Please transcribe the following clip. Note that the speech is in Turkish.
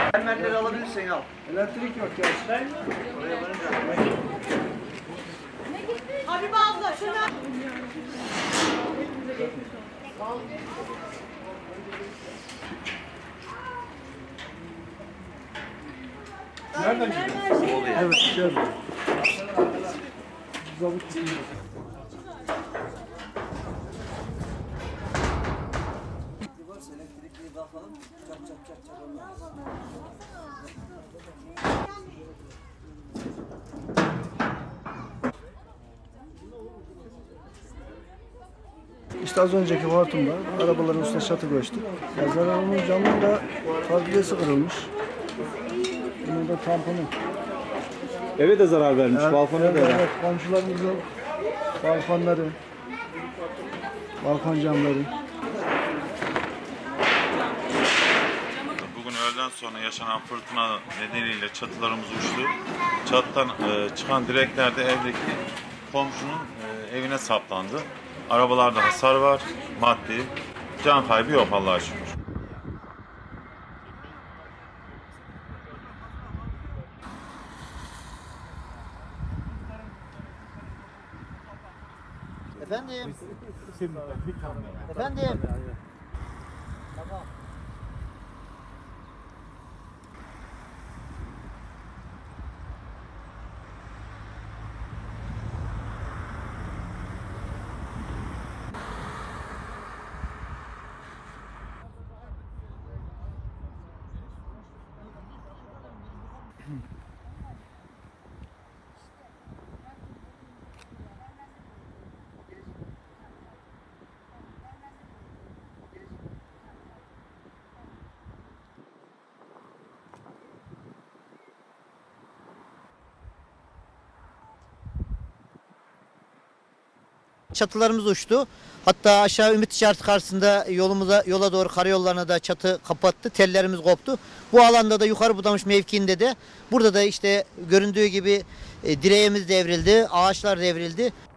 Hemenleri alabilirsin al. Elektrik yok ya. Oraya varınca. Habibe abla şuna. Nereden gidiyorsun? Evet, içeride. Zabıt gidiyor. Elektrikli bakalım. Çat çat çat çat olmaz. İşte az önceki hortumda arabaların üstüne çatı göçtü. Ya zararının camının da fabrikası kırılmış. Bunun da tamponu. Eve de zarar vermiş, balkona da. Evet, komşularımızın balkonları, balkon camları. Bugün öğleden sonra yaşanan fırtına nedeniyle çatılarımız uçtu. Çatıdan çıkan direkler de evdeki komşunun evine saplandı. Arabalarda hasar var, maddi. Can kaybı yok Allah'a şükür. Efendim. Efendim. Tamam. Çatılarımız uçtu. Hatta aşağı Ümit Ticaret karşısında yola doğru karayollarına da çatı kapattı. Tellerimiz koptu. Bu alanda da yukarı Budamış mevkiinde de burada da işte göründüğü gibi direğimiz devrildi, ağaçlar devrildi.